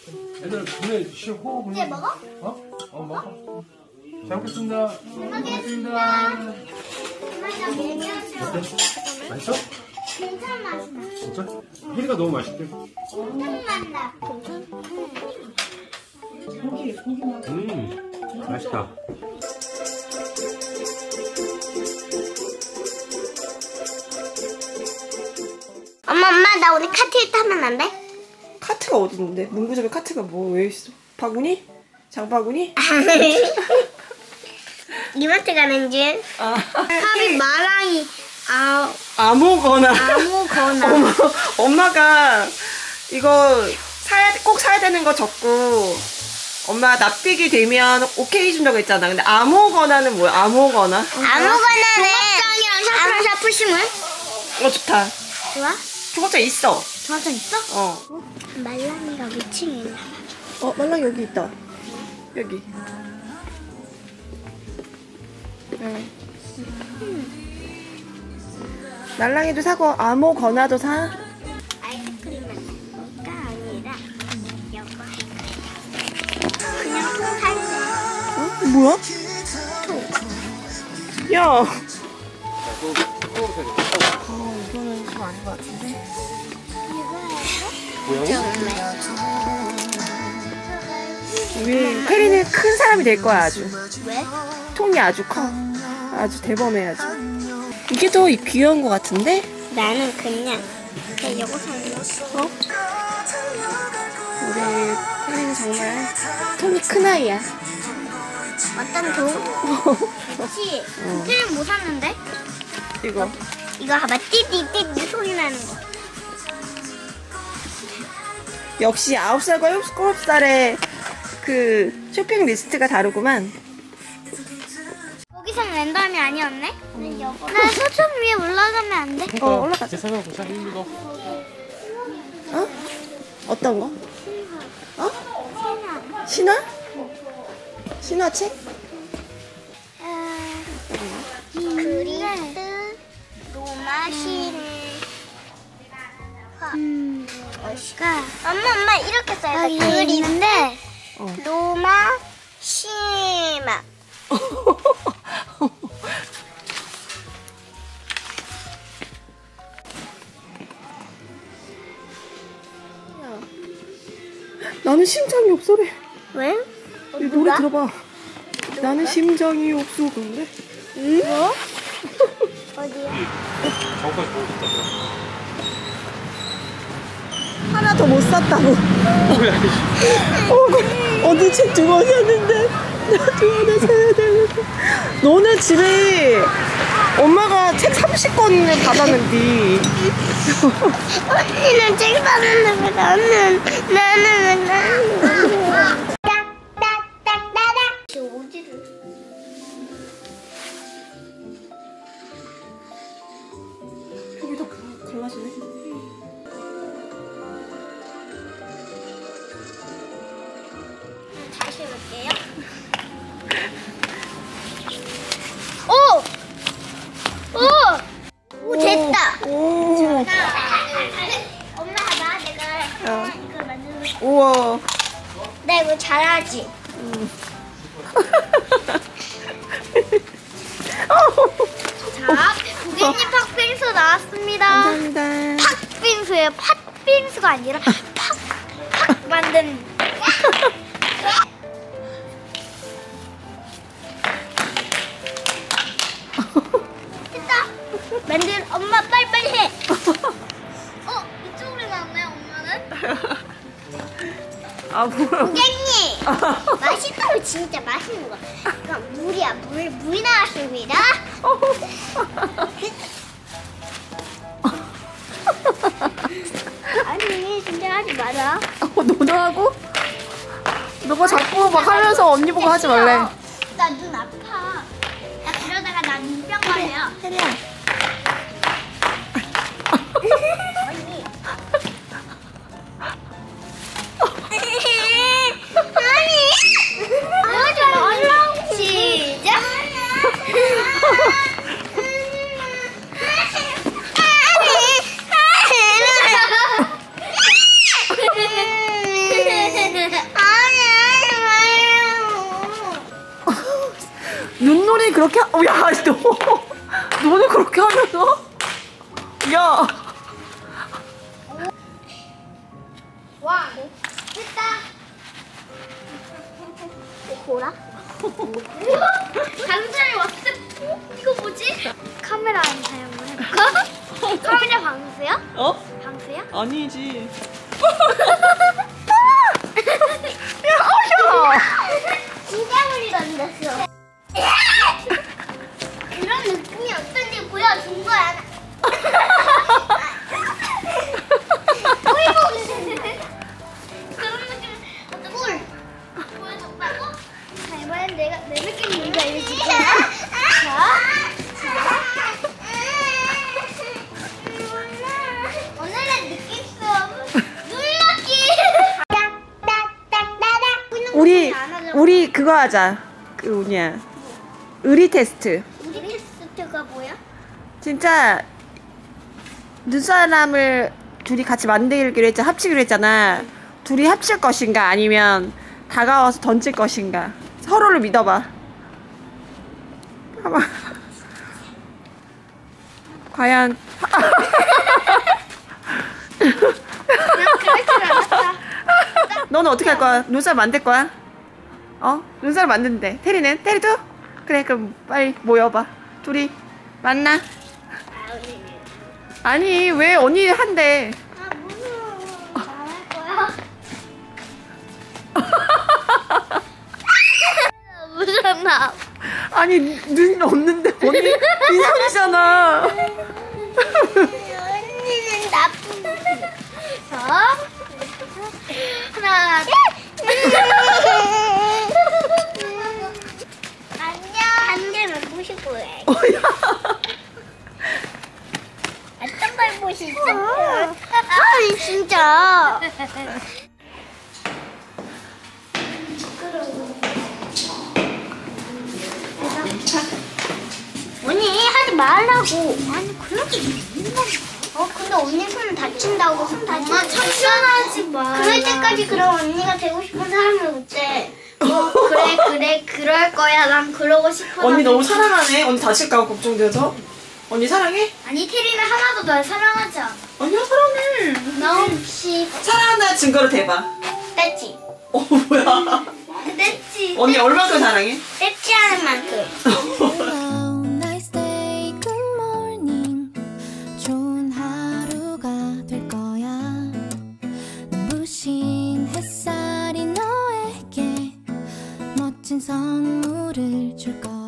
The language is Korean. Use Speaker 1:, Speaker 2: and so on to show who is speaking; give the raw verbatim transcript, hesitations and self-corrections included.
Speaker 1: 애들 눈에 쉬어 호흡.
Speaker 2: 이제 먹어?
Speaker 1: 어? 어 먹어. 잘 먹겠습니다.
Speaker 2: 잘 먹겠습니다.
Speaker 1: 어때? 맛있어?
Speaker 2: 괜찮은 맛이다.
Speaker 1: 진짜? 혜리가 너무 맛있대.
Speaker 2: 엄청 맛나.
Speaker 1: 음, 맛있다.
Speaker 2: 엄마, 엄마, 나 우리 카트 타면 안 돼?
Speaker 3: 카트가 어디 있는데? 문구점에 카트가 뭐 왜 있어? 바구니? 장바구니?
Speaker 2: 이마트 가는 줄.
Speaker 3: 아.
Speaker 2: 합이 마랑이 아
Speaker 3: 아무거나.
Speaker 2: 아무거나.
Speaker 3: 엄마, 엄마가 이거 사야 꼭 사야 되는 거 적고 엄마 납득이 되면 오케이 준다고 했잖아. 근데 아무거나는 뭐야? 아무거나?
Speaker 2: 아무거나는 종합장이랑 샤프랑 샤프심을.
Speaker 3: 어 좋다.
Speaker 2: 좋아?
Speaker 3: 중국장 있어.
Speaker 2: 종합장 있어?
Speaker 3: 어.
Speaker 2: 말랑이가 위층에 있나?
Speaker 3: 어 말랑 여기 있다. 여기. 응. 말랑이도 사고 아무거나도 사.
Speaker 2: 아이스크림은 이거가 아니라 이거 그냥 통 살래.
Speaker 3: 어? 뭐야? 야. 어, 이거는 좀 아닌 것 같은데.
Speaker 1: 고양이?
Speaker 3: 우리 혜리는 큰 사람이 될 거야 아주.
Speaker 2: 왜?
Speaker 3: 통이 아주 커. 아주 대범해 아주. 이게 더 귀여운 것 같은데?
Speaker 2: 나는 그냥 그냥 이거 살래.
Speaker 3: 어? 우리 혜리는 정말 통이 큰 아이야.
Speaker 2: 어떤 돈? 그치? 그때는 못 샀는데?
Speaker 3: 이거.
Speaker 2: 이거 봐봐. 띠띠띠띠 소리 나는 거.
Speaker 3: 역시 아홉 살과 일곱 살의 그 쇼핑 리스트가 다르구만.
Speaker 2: 거기선 랜덤이 아니었네? 나 서점 위에 올라가면 안 돼?
Speaker 3: 어, 올라가자.
Speaker 1: 제 생각 보자. 이거.
Speaker 3: 어? 어떤 거? 어?
Speaker 2: 신화.
Speaker 3: 신화? 신화책?
Speaker 2: 아, 그리스 로마 신 음, 어시가 엄마 엄마 이렇게 써요. 그리스
Speaker 3: 어.
Speaker 2: 로마 시마.
Speaker 3: 나는 심장이 없어래.
Speaker 2: 왜?
Speaker 3: 이 노래 들어봐. 나는 심장이 없어 그런데?
Speaker 2: 응? 뭐? 어디야?
Speaker 1: 저거까지 모르겠다.
Speaker 3: 하나 더 못 샀다고.
Speaker 1: 뭐야 이씨.
Speaker 3: 어, 어디 책 두 권 샀는데 나도 하나 사야 되는데. 너네 집에 엄마가 책 삼십 권을 받았는데.
Speaker 2: 언니는 책 사는데 왜 나는 나는 왜 나는 딱딱딱딱딱 어디를
Speaker 3: 여기도 갈라지네.
Speaker 2: 다시 해볼게요. 오! 오! 오 됐다.
Speaker 3: 오.
Speaker 2: 엄마 나 내가
Speaker 3: 어.
Speaker 2: 이걸 만들고 싶어.
Speaker 3: 우와.
Speaker 2: 나 이거 잘하지? 자, 고객님 팥빙수 나왔습니다.
Speaker 3: 감사합니다.
Speaker 2: 팥빙수예요. 팥빙수가 아니라 팍! 팍 만든. 됐다. 만든 엄마 빨리빨리 해. 어 이쪽으로 나왔나요 엄마는?
Speaker 3: 아 뭐야?
Speaker 2: 고객님 맛있다고 진짜 맛있는 거. 그럼 물이야 물 물 나왔습니다. 아니 진짜 하지 마라.
Speaker 3: 어, 너도 하고? 너가 자꾸 막 하면서 언니 보고 하지 말래.
Speaker 2: 나 눈 아파. 나 그러다가 나 눈병 걸려.
Speaker 3: 혜리야.
Speaker 2: 언니. 아니. 하지 말라고. 시작.
Speaker 3: 너는 그렇게 하... 어, 야, 너 너는 그렇게 하면서 야.
Speaker 2: 와, 됐다. 보라? 다른 사람이 왔을 때, 어? 이거 뭐지? 카메라 안 사용을 해볼까? 카메라 방수야?
Speaker 3: 어?
Speaker 2: 방수야?
Speaker 3: 아니지. 야, 어, 야.
Speaker 2: 진짜 물이 던졌어. 그런 느낌이 어떤지 보여준 거야. 그런 느낌 어떤 물 보여줬다고? 자, 이번엔 내가 내 느낌이 뭔지 알려줄 거야. 자, 자. 오늘의 느낌 수업은 눌렀기.
Speaker 3: 우리 우리 그거 하자. 그 뭐냐? 의리 테스트.
Speaker 2: 우리 테스트가 뭐야?
Speaker 3: 진짜 눈사람을 둘이 같이 만들기로 했잖아. 합치기로 했잖아. 둘이 합칠 것인가 아니면 다가와서 던질 것인가. 서로를 믿어봐. 봐봐. 과연
Speaker 2: 그럴 줄 알았다.
Speaker 3: 너는 어떻게 할 거야? 눈사람 만들 거야? 어? 눈사람 만드는데. 테리는? 테리도? 그래, 그럼 빨리 모여봐. 둘이 만나. 아니, 왜 언니 한대.
Speaker 2: 아, 무서워. 잘할 거야. 무섭나?
Speaker 3: 아니, 눈 없는데 언니 빈손이잖아.
Speaker 2: 언니는 나쁜. 자, 하나, 둘. 안녕. 한 개만 보시고 해. 어떤 걸 보시죠? 아니 진짜. 언니 하지 말라고. 아니 그렇게 어 근데 언니 손 다친다고 손 다친다고. 엄마 참견하지 마. 그럴 때까지 그럼 언니가 되고 싶은 사람을 못해. 어 그래 그래 그럴 거야. 난 그러고 싶어.
Speaker 3: 언니 너무 사랑하네. 언니 다칠까 걱정돼서. 언니 사랑해?
Speaker 2: 아니 테리는 하나도 널 사랑하지 않아.
Speaker 3: 언니가 사랑해.
Speaker 2: 너 혹시
Speaker 3: 사랑한다는 증거를 대봐.
Speaker 2: 뗐지?
Speaker 3: 어 뭐야?
Speaker 2: 뗐지?
Speaker 3: 언니 얼마큼 사랑해?
Speaker 2: 뗐지 하는 만큼.
Speaker 4: Hello, nice day, good morning. 좋은 하루가 될 거야. 눈부신 햇살이 너에게 멋진 선물을 줄 거야.